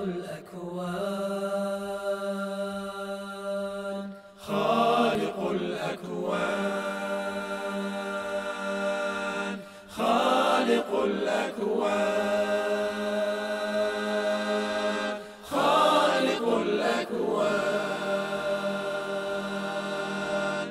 الأكوان، خالق الأكوان، خالق الأكوان، خالق الأكوان،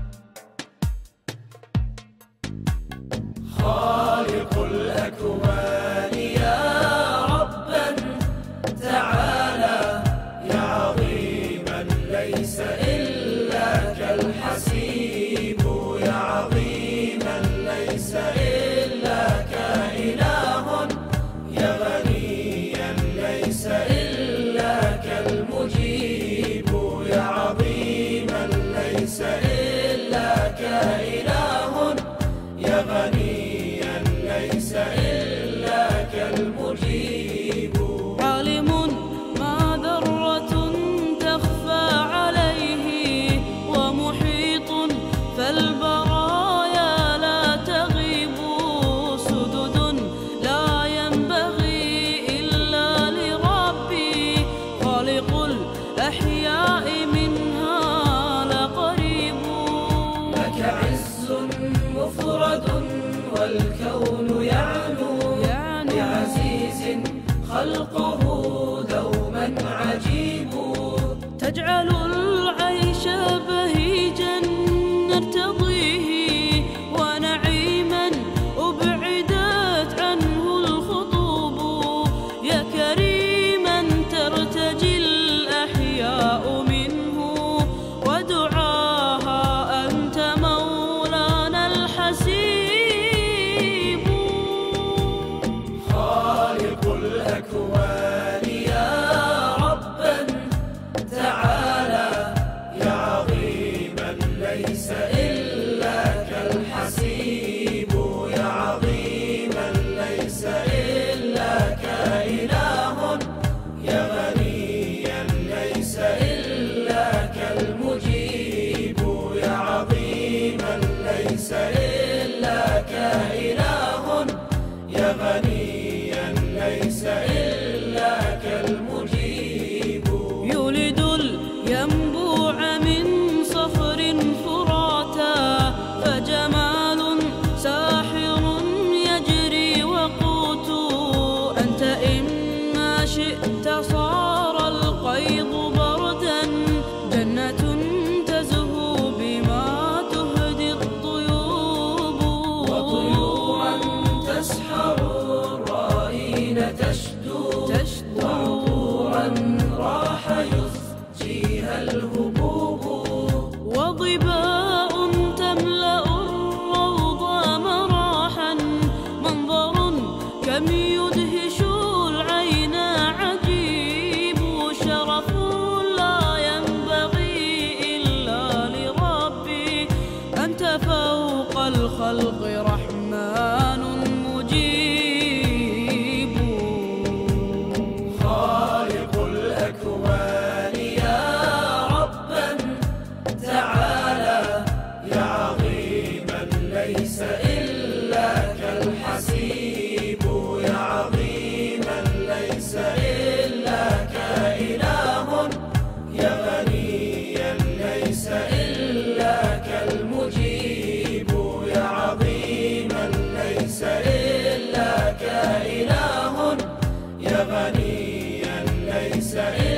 خالق الأكوان يا ربا تعالى يا عظيما ليس إلا كالحسيب، يا عظيما ليس إلا كإله، يا غنيا ليس إلا كالمجيب، يا عظيما ليس إلا كإله، يا غنيا ليس إلا كالمجيب. عالم ما ذرة تخفى عليه، ومحيط فالبرايا لا تغيب، سدد لا ينبغي إلا لربي، خالق الأحياء منها لقريب. لك عز مفرد والكون يعلو بعزيز خلقه دوما عجيب، تجعل العيش بهيجا نرتضيه، ونعيما أبعدت عنه الخطوب، يا كريما ترتجي الأحياء منه، ودعاها أنت مولانا الحسيب. خالق الأكوان يا ربا تعالى يا عظيما ليس إلا كالحسيب، يا عظيما ليس إلا كإله، يا غنيا ليس إلا كالمجيب، يا عظيما ليس إلا كإله، يا غنيا ليس إلا كالمجيب. يولد الينبوع من صخر فراتا، فجمال ساحر يجري وقوت، أنت إما شئت صار القيض بردا، جنة تزهو بما تهدي الطيوب، وطيورا تسحر الرائين تشدو، وعطورا راح يسجيها الهبوب، وظباء تملأ الروض مراحا، منظر كم يدهش العين عجيب، شرف لا ينبغي إلا لربي، أنت فوق الخلق رحمن مجيب. خالق الأكوان يا ربا تعالى يا عظيما ليس إلا كالحسيب، يا عظيما ليس إلا كإله، يا غنيا ليس إلا كالمجيب، يا عظيما ليس إلا كإله، يا غنيا ليس إلا